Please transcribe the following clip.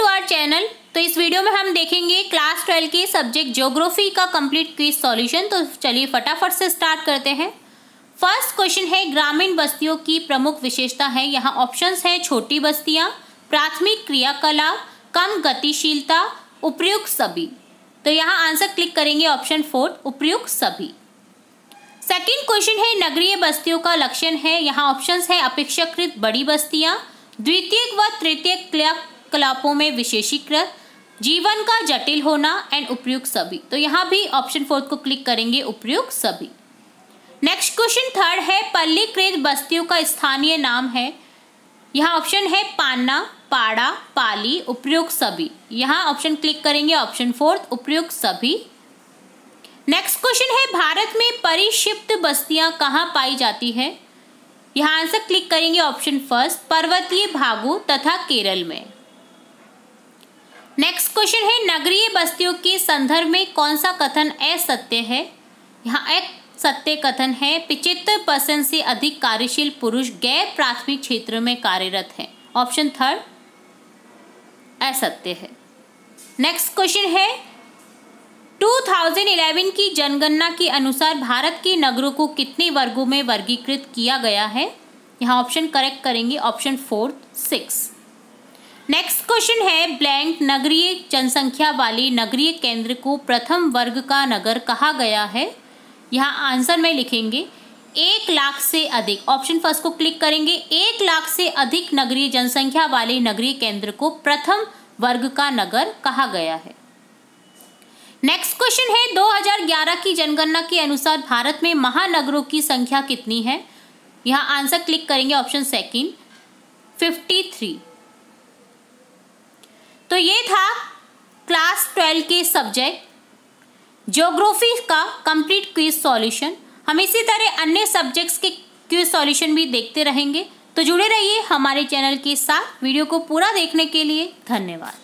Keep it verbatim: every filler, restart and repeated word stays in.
To our channel. तो इस video में हम देखेंगे क्लास ट्वेल्व के सब्जेक्ट ज्योग्राफी का कंप्लीट क्विज सॉल्यूशन। तो चलिए फटाफट से स्टार्ट करते हैं। फर्स्ट क्वेश्चन है, ग्रामीण बस्तियों की प्रमुख विशेषता है। यहाँ ऑप्शंस है छोटी बस्तियां, प्राथमिक क्रियाकलाप, कम गतिशीलता, उपयुक्त सभी। तो यहाँ आंसर क्लिक करेंगे ऑप्शन फोर, उपयुक्त सभी। सेकंड क्वेश्चन है, नगरीय बस्तियों का लक्षण है। यहाँ ऑप्शंस है अपेक्षाकृत बड़ी बस्तियां, द्वितीयक व तृतीयक क्रियाकलापों में विशेषीकृत, जीवन का जटिल होना एंड उपयुक्त सभी। तो यहाँ भी ऑप्शन फोर्थ को क्लिक करेंगे, उपयुक्त सभी। नेक्स्ट क्वेश्चन थर्ड है, पल्लीकृत बस्तियों का स्थानीय नाम है। यहाँ ऑप्शन है पान्ना, पाड़ा, पाली, उपयुक्त सभी। यहाँ ऑप्शन क्लिक करेंगे ऑप्शन फोर्थ, उपयुक्त सभी। नेक्स्ट क्वेश्चन है, भारत में परिक्षिप्त बस्तियां कहाँ पाई जाती है। यहाँ आंसर क्लिक करेंगे ऑप्शन फर्स्ट, पर्वतीय भागों तथा केरल में। नेक्स्ट क्वेश्चन है, नगरीय बस्तियों के संदर्भ में कौन सा कथन असत्य है। यहाँ एक सत्य कथन है, पचहत्तर परसेंट से अधिक कार्यशील पुरुष गैर प्राथमिक क्षेत्र में कार्यरत हैं। ऑप्शन थर्ड असत्य है। नेक्स्ट क्वेश्चन है, दो हज़ार ग्यारह की जनगणना के अनुसार भारत के नगरों को कितने वर्गों में वर्गीकृत किया गया है। यहाँ ऑप्शन करेक्ट करेंगे option fourth, six. Next question है, ब्लैंक नगरीय जनसंख्या वाले नगरीय केंद्र को प्रथम वर्ग का नगर कहा गया है। यहाँ आंसर में लिखेंगे एक लाख से अधिक। ऑप्शन फर्स्ट को क्लिक करेंगे, एक लाख से अधिक नगरीय जनसंख्या वाले नगरीय केंद्र को प्रथम वर्ग का नगर कहा गया है। नेक्स्ट क्वेश्चन है, दो हज़ार ग्यारह की जनगणना के अनुसार भारत में महानगरों की संख्या कितनी है। यहाँ आंसर क्लिक करेंगे ऑप्शन सेकंड, तिरेपन। तो ये था क्लास ट्वेल्व के सब्जेक्ट ज्योग्राफी का कंप्लीट क्विज सॉल्यूशन। हम इसी तरह अन्य सब्जेक्ट्स के क्विज सॉल्यूशन भी देखते रहेंगे। तो जुड़े रहिए हमारे चैनल के साथ। वीडियो को पूरा देखने के लिए धन्यवाद।